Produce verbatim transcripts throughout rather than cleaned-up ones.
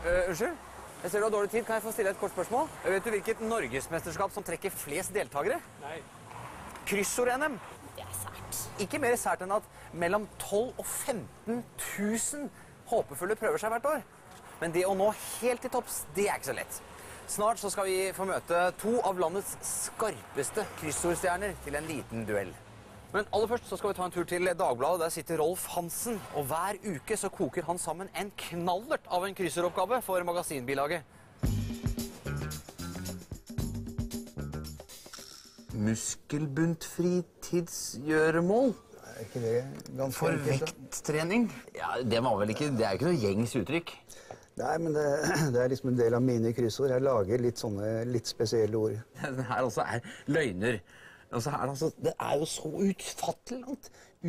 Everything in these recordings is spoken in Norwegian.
Uh, unnskyld? Jeg ser du har dårlig tid. Kan jeg få stille et kort spørsmål? Vet du hvilket norgesmesterskap som trekker flest deltakere? Nei. Kryssord-N M. Det er sært. Ikke mer sært enn at mellom tolv og femten tusen håpefulle prøver seg hvert år. Men det å nå helt til topps, det er ikke så lett. Snart så skal vi få møte to av landets skarpeste kryssordstjerner til en liten duell. Men aller først så skal vi ta en tur til Dagbladet. Der sitter Rolf Hansen, og hver uke så koker han sammen en knallert av en kryssoroppgave for magasinbilaget. Muskelbuntfri tidsgjøremål? Er ikke det ganske For enkelt, da? vekttrening? Ja, det var vel ikke, det er ikke noe gjengs uttrykk. Nei, men det, det er liksom en del av mine kryssord. Jeg lager litt sånne litt spesielle ord. Det her også er løgner. Altså, er det, altså, det er jo så utfattelig langt.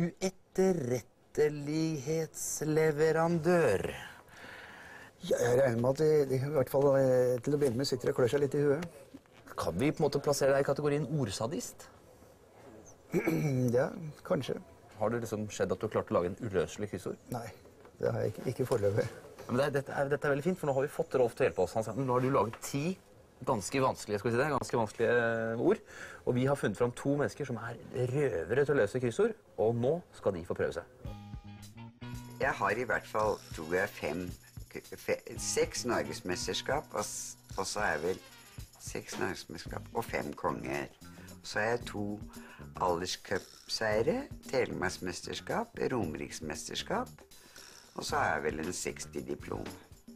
Uetterrettelighetsleverandør. Ja, jeg regner med at de, de i hvert fall eh, til å begynne med sitter og klør seg litt i huet. Kan vi på en måte plassere deg i kategorien ordsadist? Ja, kanskje. Har det liksom skjedd at du har klart å lage en uløselig kryssord? Nei, det har jeg ikke, ikke foreløpig. Men det, dette, er, dette er veldig fint, for nå har vi fått Rolf til å hjelpe oss. Han sa, nå har du laget ti ganske vanskelige, skal vi si det, ganske vanskelige ord. Og vi har funnet fram to mennesker som er røvere til å løse kryssord, og nå skal de få prøve seg. Jeg har i hvert fall, tror jeg, fem, fe, seks norgesmesterskap, og, og så er vel seks norgesmesterskap og fem konger. Så har jeg to alderscupseiere, telemarksmesterskap, romeriksmesterskap, og så har jeg vel en seksti diplom.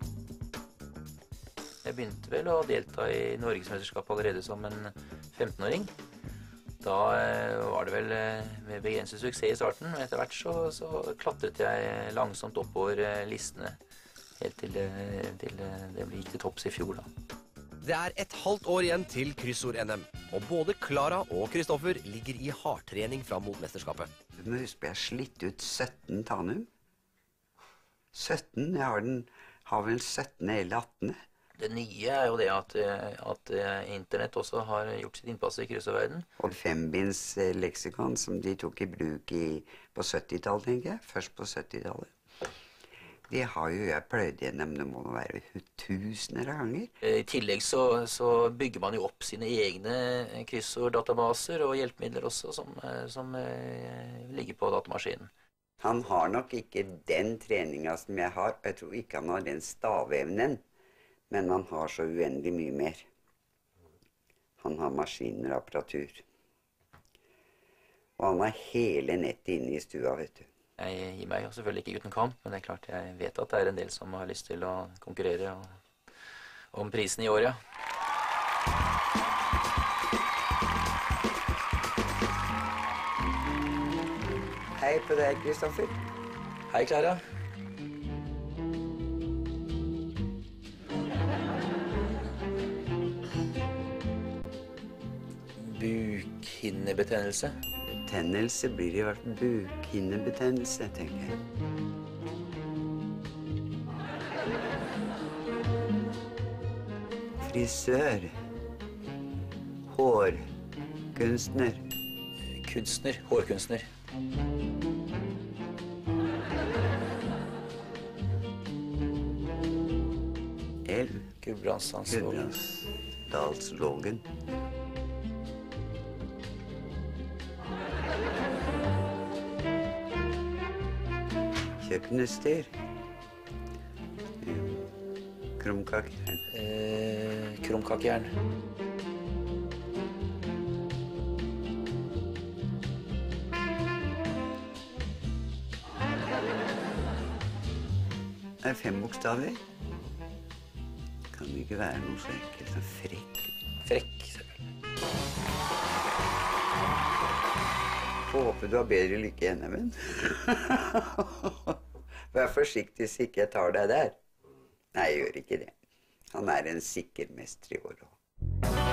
Jeg begynte vel å delta i Norgesmesterskap allerede som en femtenåring. Da var det vel med begrenset suksess i starten, men etter hvert så, så klatret jeg langsomt oppover listene, helt til, til det gikk til topps i fjor da. Det er et halvt år igjen til kryssord-N M, og både Clara og Kristoffer ligger i hardtrening fram mot mesterskapet. Du må huske, jeg har slitt ut sytten tannum. sytten, jeg har, den, har vel syttende eller attende. Det nye er jo det at, at internett også har gjort sitt innpass i kryssordverden. Og fembinds leksikon som de tok i bruk i, på syttitallet, tenker jeg. Først på syttitallet. Det har jo jeg pløyd gjennom, det må være tusener av ganger. I tillegg så, så bygger man jo opp sine egne kryssorddatabaser og hjelpemidler også som, som ligger på datamaskinen. Han har nok ikke den treninga som jeg har, og jeg tror ikke han har den stavevnen. Men han har så uendelig mye mer. Han har maskiner og apparatur. Og han har hele nettet inne i stua, vet du. Jeg gir meg selvfølgelig ikke uten kamp, men det er klart jeg vet at det er en del som har lyst til å konkurrere om prisen i år, ja. Hei på deg, Kristoffer. Hei, Clara. Bukhinnebetennelse. Betennelse blir i hvert fall bukhinnebetennelse, tenker jeg. Frisør. Hårkunstner. Kunstner. Hårkunstner. Elv. Gudbrandsdalslågen. Gudbrandsdalslågen. Kjøkkenutstyr. Krumkakejern. Eh, krumkakejern. Det er fem bokstaver. Kan det ikke være noe så enkelt som frekk? Frekk, selvfølgelig. Håper du har bedre lykke i N M-en. Vær forsiktig så ikke jeg tar deg der. Nei, jeg gjør ikke det. Han er en sikker mester i år også.